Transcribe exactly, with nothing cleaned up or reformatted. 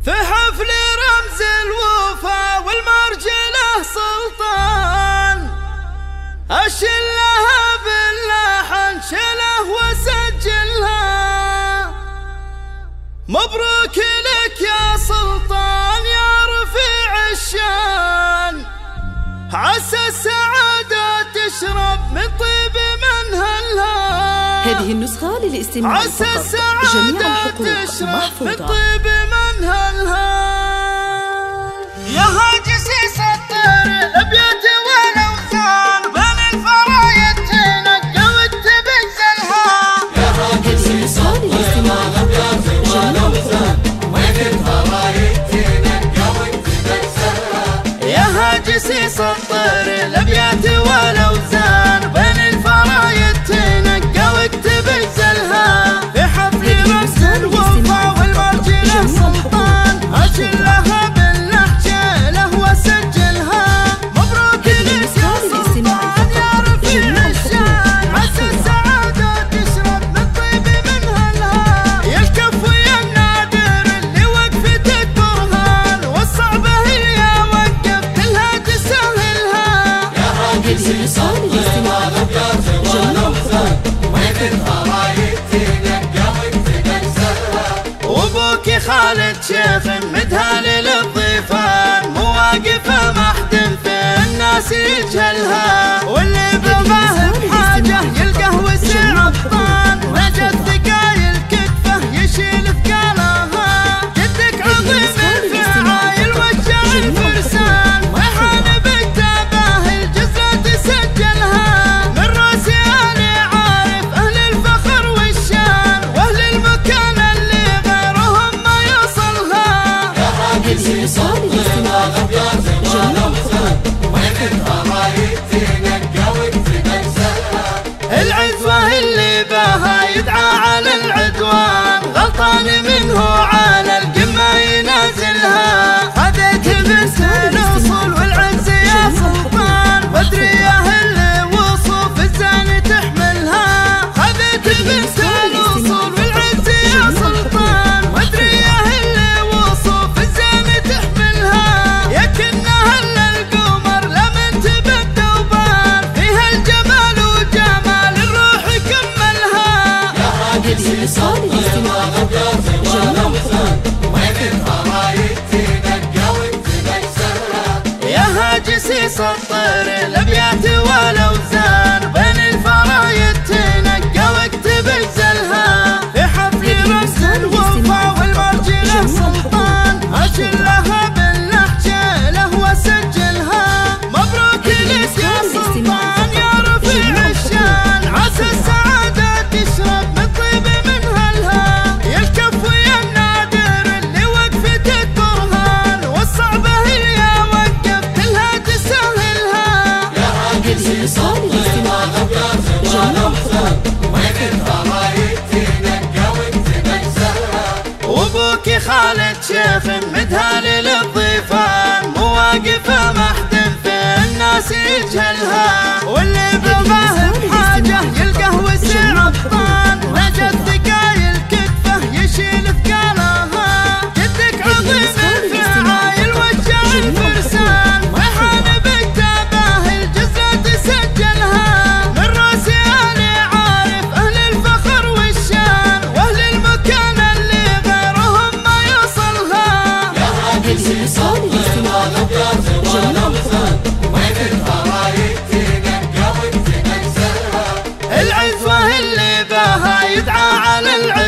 في حفل رمز الوفا والمرجله سلطان، أشلها باللحن شله وسجلها. مبروك لك يا سلطان يا رفيع الشان، عسى السعادة تشرب من طيب منهلها. هذه النسخة للاستماع عسى فقط، جميع السعادة تشرب من محفوظة. طيب منهلها. يا هاجسي سطر الابيات والاوزان، بين الفرايد تنقى وتبزلها. يا هاجسي سطر الابيات والاوزان، بين الفرايد تنقى وتبزلها. يا هاجسي سطر الابيات والاوزان، بين الفرايد تنقى وتبزلها. في حفل رمز الوفا والمرجله سلطان، أشلها خالد شيخ مدهال للضيفان، مواقفه محد في الناس يجهلها. واللي بغاه بحاجه يلقاه وسع الطان، نجد ثقايل كتفه يشيل ثقالها. جدك عظيم الفعايل وجه الفرسان، وحان بكتابه الجزرة تسجلها. من راس آل عارف أهل الفخر والشان، وأهل المكان اللي غيرهم ما يصلها. هذه صار الاستماع فقط، جميع العزوة اللي بها يدعى على العدوان، غلطان منه على القمة ينازلها. خذيت بنت الأصول والعز يا سلطان، بدرية اللي وصوف الزين تحملها. خذيت بنت الأصول والعز يا سلطان، بدرية اللي وصوف الزين تحملها. يكنها إلا القمر لمن تبدى وبان، فيها الجمال وجمال الروح كملها. هذه صار الاستماع فقط، جميع يا هاجسي سطر الابيات والاوزان، بين الفرايد تنقى وتبزلها. في حفل رمز الوفا والمرجله سلطان، أشلها باللهجه وسجلها. مبروك لك يا سلطان يا رفيع الشان، عسى السعاده تشرب من طيب منهلها. يا الكف ويا النادر اللي وقفته برهان، والصعبه هي وقفت لها تسهلها. هذه صار الاستماع فقط، جميع وابوك خالد شيخ مدهال للضيفان، مواقفه محد في الناس يجهلها. واللي بغاه بحاجه يلقاه وسع الطان، نجد ثقايل كتفه يشيل ثقالها. جدك عظيم الفعايل وجه الفرسان، وحان بكتابه الجزرة تسجلها. من راس آل عارف أهل الفخر والشان، وأهل المكان اللي غيرهم ما يصلها. هذه صار الاستماع فقط، جميع العزوة اللي بها يدعى على العدوان،